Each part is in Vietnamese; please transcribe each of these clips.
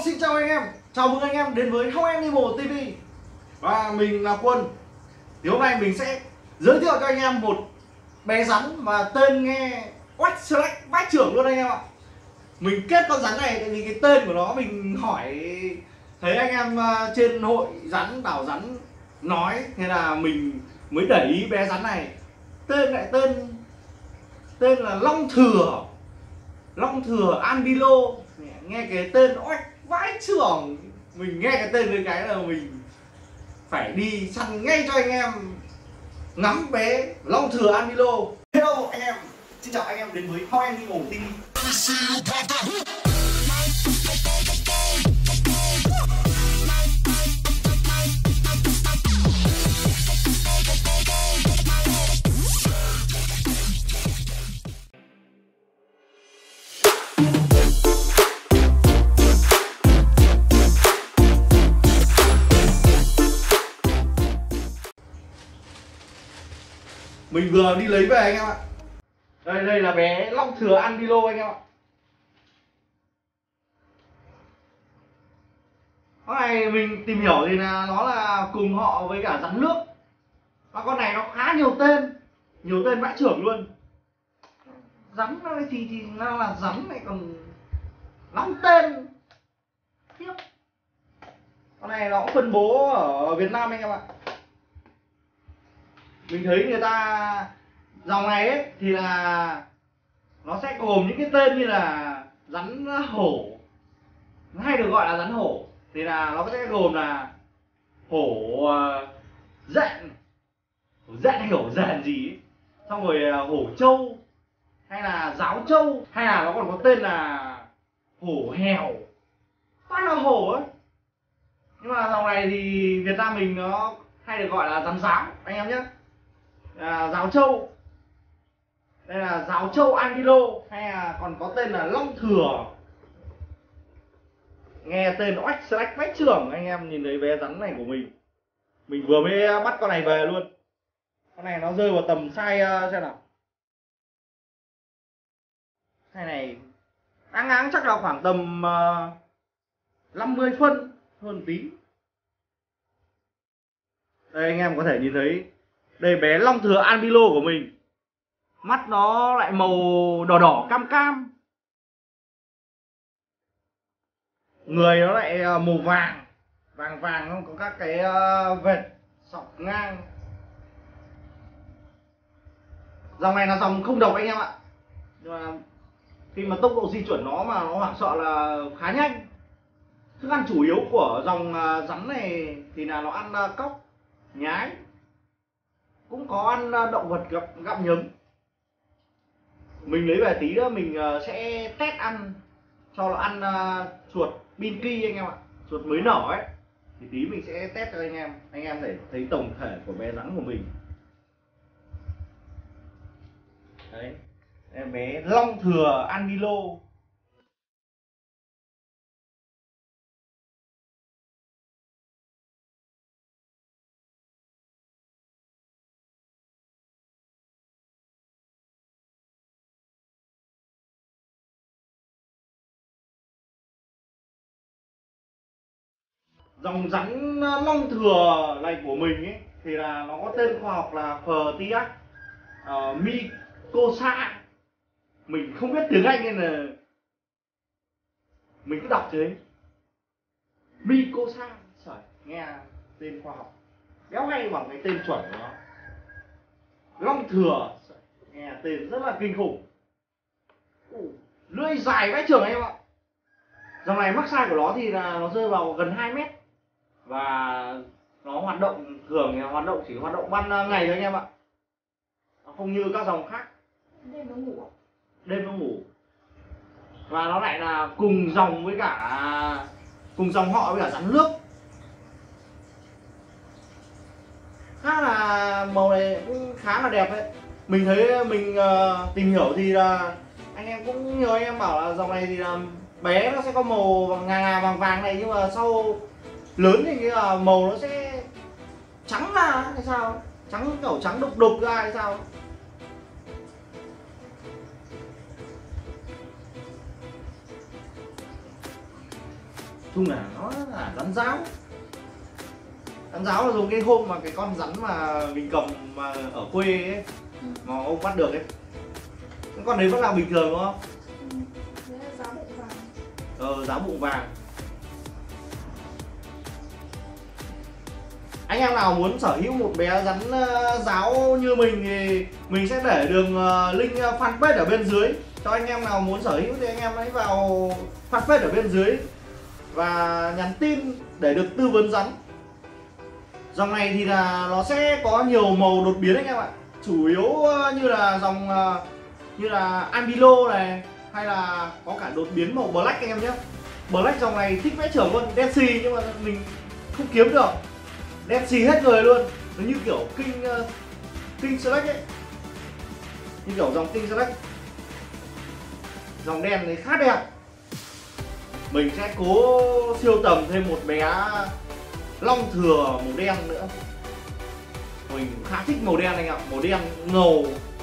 Xin chào anh em, chào mừng anh em đến với Home Animal TV. Và mình là Quân. Thì hôm nay mình sẽ giới thiệu cho anh em một bé rắn và tên nghe oách select vãi chưởng luôn anh em ạ. Mình kết con rắn này tại vì cái tên của nó mình hỏi thấy anh em trên hội rắn bảo rắn nói, thế là mình mới để ý bé rắn này. Tên lại tên là Long Thừa Andilo. Nghe cái tên oách vãi chưởng, mình nghe cái tên cái là mình phải đi săn ngay cho anh em ngắm bé Long Thừa Andilo. Hello anh em, xin chào anh em đến với Home Animal TV. Mình vừa đi lấy về anh em ạ. Đây là bé Long Thừa Andilo anh em ạ. Con này mình tìm hiểu thì là nó là cùng họ với cả rắn nước. Và con này nó khá nhiều tên vãi chưởng luôn. Rắn thì nó là rắn này còn 5 tên. Tiếp. Con này nó cũng phân bố ở Việt Nam anh em ạ. Mình thấy người ta dòng này ấy thì là nó sẽ gồm những cái tên như là rắn hổ, hay được gọi là rắn hổ, thì là nó sẽ gồm là hổ dẹn hay hổ dẹn gì ấy. Xong rồi hổ trâu hay là giáo trâu, hay là nó còn có tên là hổ hèo, toàn là hổ ấy. Nhưng mà dòng này thì Việt Nam mình nó hay được gọi là rắn giáo anh em nhé. Giáo trâu, đây là giáo trâu Andilo, hay là còn có tên là Long Thừa. Nghe tên oách select vách chưởng. Anh em nhìn thấy bé rắn này của mình vừa mới bắt con này về luôn. Con này nó rơi vào tầm size xem nào, size này áng chắc là khoảng tầm 50 phân hơn tí. Đây anh em có thể nhìn thấy, đây bé Long Thừa Andilo của mình. Mắt nó lại màu đỏ đỏ cam cam, người nó lại màu vàng không, có các cái vệt sọc ngang. Dòng này là dòng không độc anh em ạ, nhưng mà khi mà tốc độ di chuyển nó mà nó hoảng sợ là khá nhanh. Thức ăn chủ yếu của dòng rắn này thì là nó ăn cóc, nhái, cũng có ăn động vật gặm nhấm. Mình lấy về tí nữa mình sẽ test ăn cho nó ăn chuột Binky anh em ạ, chuột mới nở ấy. Thì tí mình sẽ test cho anh em để thấy tổng thể của bé rắn của mình. Đấy, em bé Long Thừa Andilo. Dòng rắn Long Thừa này của mình ấy thì là nó có tên khoa học là Phtiax mycosa. Mình không biết tiếng Anh nên là mình cứ đọc thế, mycosa. Trời, nghe tên khoa học béo hay bằng cái tên chuẩn của nó, Long Thừa. Nghe tên rất là kinh khủng. Lưỡi dài vãi chưởng anh em ạ. Dòng này max size của nó thì là nó rơi vào gần 2 mét. Và nó hoạt động thường thì chỉ hoạt động ban ngày thôi anh em ạ. Nó không như các dòng khác đêm nó ngủ. Và nó lại là cùng dòng họ với cả rắn nước. Khá là màu này cũng khá là đẹp đấy. Mình thấy mình tìm hiểu thì là anh em cũng nhiều anh em bảo là dòng này thì là bé nó sẽ có màu ngà vàng này, nhưng mà sau lớn thì cái màu nó sẽ trắng ra hay sao, kiểu trắng đục ra hay sao. chung là nó là rắn ráo. Rắn ráo là dùng cái hôm mà cái con rắn mà mình cầm mà ở quê ấy, mà ông bắt được ấy, cái con đấy vẫn là bình thường đúng không? Đấy là giá bụng vàng. Giá bụng vàng. Anh em nào muốn sở hữu một bé rắn ráo như mình thì mình sẽ để đường link fanpage ở bên dưới. Cho anh em nào muốn sở hữu thì anh em hãy vào fanpage ở bên dưới và nhắn tin để được tư vấn rắn. Dòng này thì là nó sẽ có nhiều màu đột biến anh em ạ. Chủ yếu như là dòng như là Ambilo này, hay là có cả đột biến màu Black anh em nhé. Black dòng này thích vẽ trưởng luôn, Dead Sea nhưng mà mình không kiếm được. Dead Sea hết người luôn. Nó như kiểu King Select ấy. Như kiểu dòng King Select. Dòng đen này khá đẹp. Mình sẽ cố siêu tầm thêm một bé long thừa màu đen nữa. Mình khá thích màu đen anh ạ. Màu đen ngầu,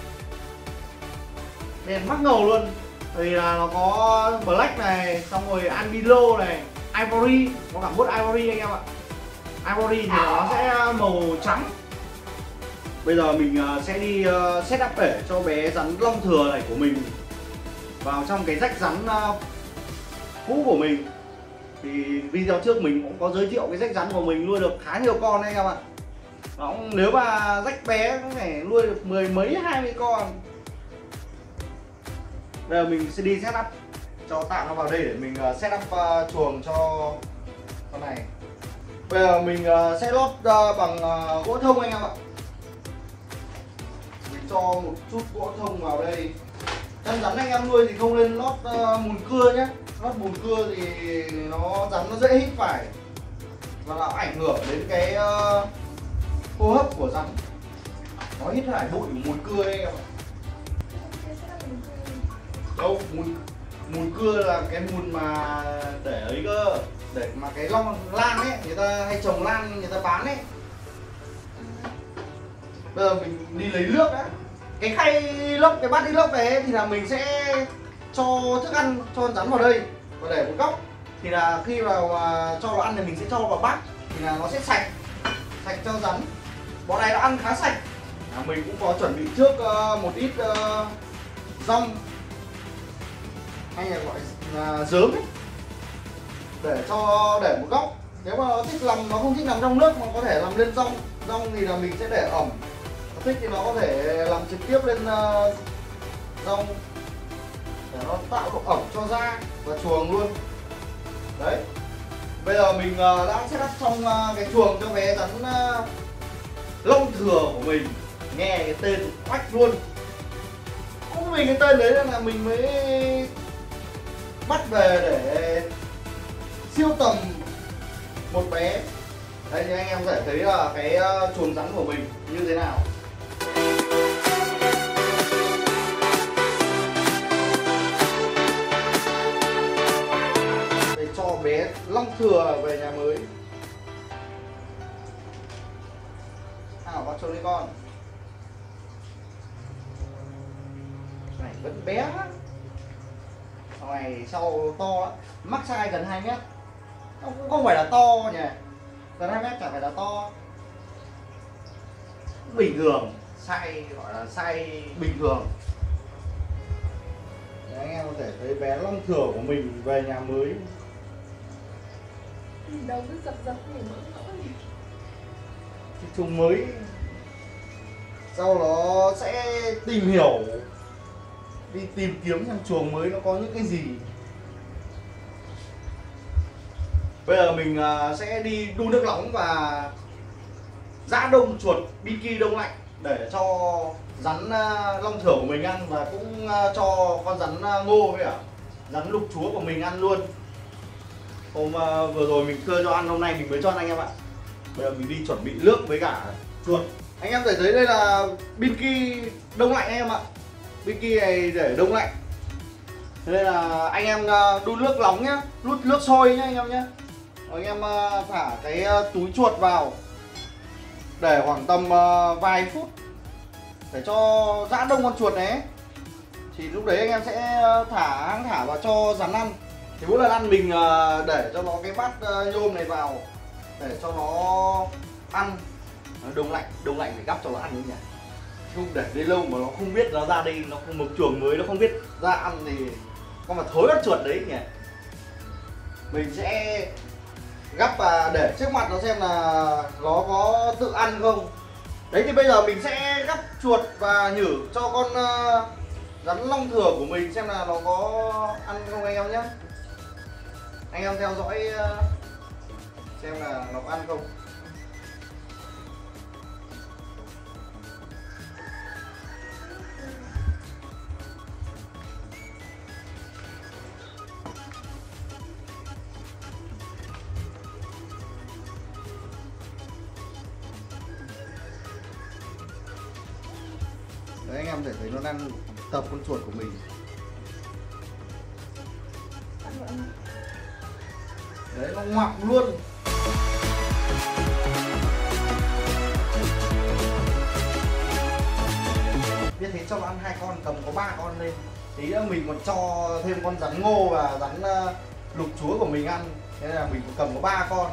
đen mắc ngầu luôn. Thì là nó có Black này, xong rồi Albino này, Ivory, có cả bút Ivory anh em ạ. Ivory thì nó sẽ màu trắng. Bây giờ mình sẽ đi setup để cho bé rắn long thừa này của mình vào trong cái rách rắn cũ của mình. Thì video trước mình cũng có giới thiệu cái rách rắn của mình nuôi được khá nhiều con đấy anh em ạ. Nếu mà rách bé có thể nuôi được 10 mấy 20 con. Bây giờ mình sẽ đi setup cho Tạo nó vào đây để mình setup chuồng cho con này. Bây giờ mình sẽ lót bằng gỗ thông anh em ạ. Mình cho một chút gỗ thông vào đây. Chân rắn anh em nuôi thì không nên lót mùn cưa nhé. Lót mùn cưa thì rắn nó dễ hít phải và nó ảnh hưởng đến cái hô hấp của rắn. Nó hít phải bụi của mùn cưa anh em ạ. Đâu, mùn cưa là cái mùn mà để ấy cơ, để mà cái lan ấy, người ta hay trồng lan người ta bán ấy. Bây giờ mình đi lấy nước đã. Cái khay lốc, cái bát đi lốc này ấy, thì là mình sẽ cho thức ăn cho con rắn vào đây và để một góc. Thì là khi vào cho nó ăn thì mình sẽ cho vào bát thì là nó sẽ sạch cho rắn. Bọn này nó ăn khá sạch. Mình cũng có chuẩn bị trước một ít rong hay là gọi là dớm ấy, để một góc. Nếu mà nó thích nằm, nó không thích nằm trong nước mà có thể nằm lên rong. Rong thì là mình sẽ để ẩm. Nó thích thì nó có thể làm trực tiếp lên rong để nó tạo độ ẩm cho da và chuồng luôn. Đấy. Bây giờ mình đã setup xong cái chuồng cho bé rắn long thừa của mình. Nghe cái tên oách luôn. Cũng vì cái tên đấy là mình mới bắt về để siêu tầm một bé. Đây thì anh em có thể thấy là cái chuồng rắn của mình như thế nào. Để cho bé long thừa về nhà mới. Nào bắt chuồng đi con. Này vẫn bé lắm. Sau này sau to lắm. Mắc size gần 2 mét. Cũng không phải là to nhỉ. Gần 2 mét chẳng phải là to. Bình thường. Size gọi là size bình thường. Đấy, anh em có thể thấy bé long thừa của mình về nhà mới. Đầu cứ dập dập nhỉ, mỡ mỡ nhỉ. Cái chuồng mới sau đó sẽ tìm hiểu, đi tìm kiếm xem chuồng mới nó có những cái gì. Bây giờ mình sẽ đi đun nước nóng và giã đông chuột Binky đông lạnh để cho rắn long thừa của mình ăn và cũng cho con rắn ngô với cả rắn lục chúa của mình ăn luôn. Hôm vừa rồi mình chưa cho ăn, hôm nay mình mới cho ăn anh em ạ. Bây giờ mình đi chuẩn bị nước với cả chuột. Anh em thể thấy đây là Binky đông lạnh anh em ạ. Binky này để đông lạnh. Thế nên là anh em đun nước nóng nhá, đun nước sôi nhá anh em nhá. Rồi anh em thả cái túi chuột vào để khoảng tầm vài phút để cho giã đông con chuột này. Thì lúc đấy anh em sẽ thả vào cho rắn ăn. Thì mỗi lần ăn mình để cho nó cái bát nhôm này vào để cho nó ăn. Đông lạnh phải gắp cho nó ăn nhỉ. Không để đi lâu mà nó không biết nó ra đây, nó không một chuồng mới nó không biết ra ăn thì con mà thối con chuột đấy nhỉ. Mình sẽ gắp và để trước mặt nó xem là nó có tự ăn không. Đấy thì bây giờ mình sẽ gắp chuột và nhử cho con rắn long thừa của mình xem là nó có ăn không anh em nhé. Anh em theo dõi xem là nó có ăn không. Đấy anh em để thấy nó đang tập con chuột của mình. Đấy nó ngoặc luôn. Biết thế cho nó ăn 2 con, tầm có 3 con lên. Tí nữa mình còn cho thêm con rắn ngô và rắn lục chúa của mình ăn. Thế là mình cầm có 3 con.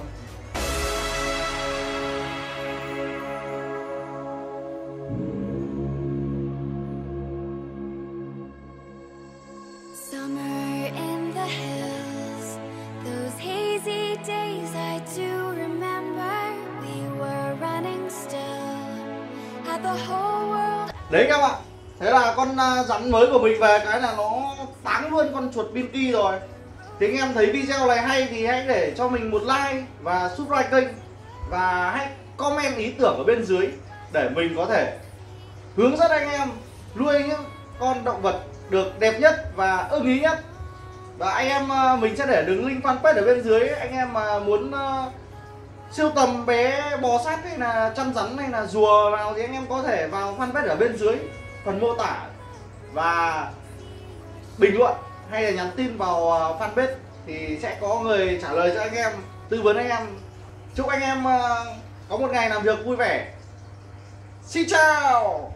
Summer in the hills, those hazy days I do remember. We were running still, had the whole world. Đấy các bạn, thế là con rắn mới của mình về cái là nó táng luôn con chuột Binky rồi. Thì anh em thấy video này hay thì hãy để cho mình một like và subscribe kênh. Và hãy comment ý tưởng ở bên dưới để mình có thể hướng dẫn anh em nuôi những con động vật được đẹp nhất và ưng ý nhất. Và anh em mình sẽ để đường link fanpage ở bên dưới. Anh em mà muốn sưu tầm bé bò sát hay là chăn rắn hay là rùa nào thì anh em có thể vào fanpage ở bên dưới phần mô tả và bình luận hay là nhắn tin vào fanpage thì sẽ có người trả lời cho anh em, tư vấn anh em. Chúc anh em có một ngày làm việc vui vẻ. Xin chào.